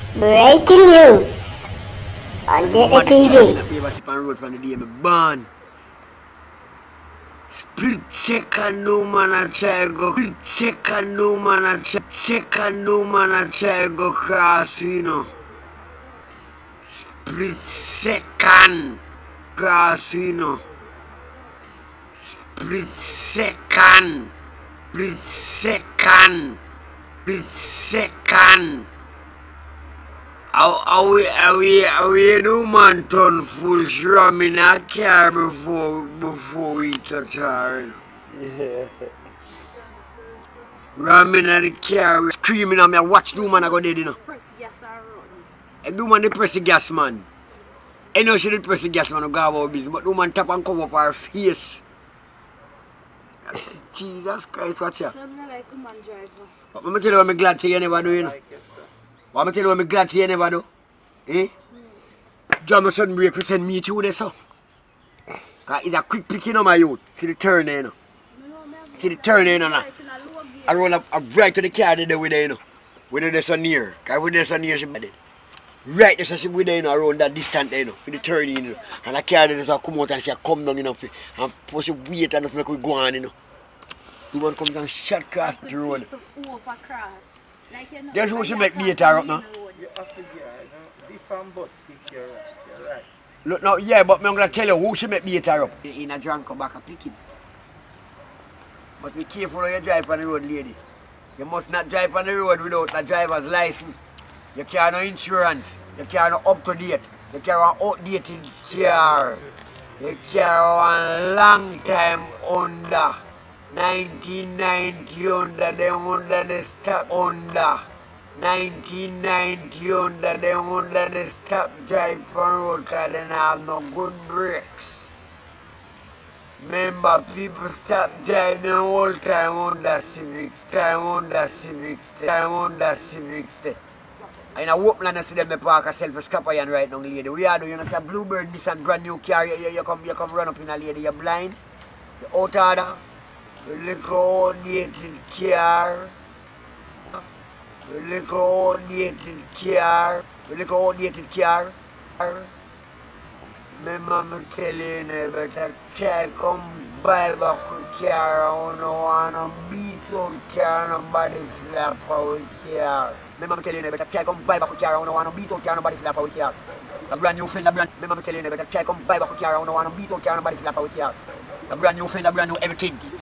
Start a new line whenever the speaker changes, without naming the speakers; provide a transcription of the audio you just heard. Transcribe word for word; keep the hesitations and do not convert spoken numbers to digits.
Breaking news on the T V.
Split second no man a try go Split second no man a try Second no man a try go cross you know Split second cross you know Split second Split second Split second How how we how we how we do man turn full rum in a car before before we touch her. Yeah. Rum in the car screaming at me. Watch do man I go dead you know.
Press gas and run.
And do man the press the gas man. I know she did press the gas man to go about business, but do man tap and cover up her face. Jesus Christ, watch ya.
So I'm not like a man driver.
But I'm tell you what I'm glad to you never do you know. What I'm tell you what I'm glad to you never do. Eh? Mm. John my son break to send me through this so. Cause it's a quick picking on my youth. See the turn there you know. See the turn there you know. I roll up, up right to the car there with there you know. With the so near. Cause with the so near she bad. Right there so she with there you know around that distance there you know. For the turn you know. And the car there so come out and she come down you know. And push the weight and just make we go on you know. The one comes and shot across the road.
Like
That's who should make data up now.
You have to get a different bus pick your right.
Look now, yeah, but I'm going to tell you who should make data up. In a drunk come back and pick him. But be careful when you drive on the road, lady. You must not drive on the road without a driver's license. You carry no insurance. You carry no up to date. You carry an outdated car. You carry one long time under. nineteen ninety under them under the stop under nineteen ninety under them under the stop drive on road cause they have no good brakes. Remember people stop driving all time under Civics, time under Civics, time under Civics. In a Woopland I see them park a self-scapper and right now lady. We are doing you know say Bluebird this and brand new car you, you, you come you come run up in a lady, you're blind, you're out order. The little outdated car, the little outdated car, the little outdated car. My mama tell you, you better try come buy back a car. I don't want to beat out car, nobody slap out car. My mama tell you, you better try come buy back a car. I don't want to beat out car, nobody slap out car. A brand new Fender brand. My mama tell you, you better try come buy back a car. I don't want to beat out car, nobody slap out car. A brand new Fender, brand new everything.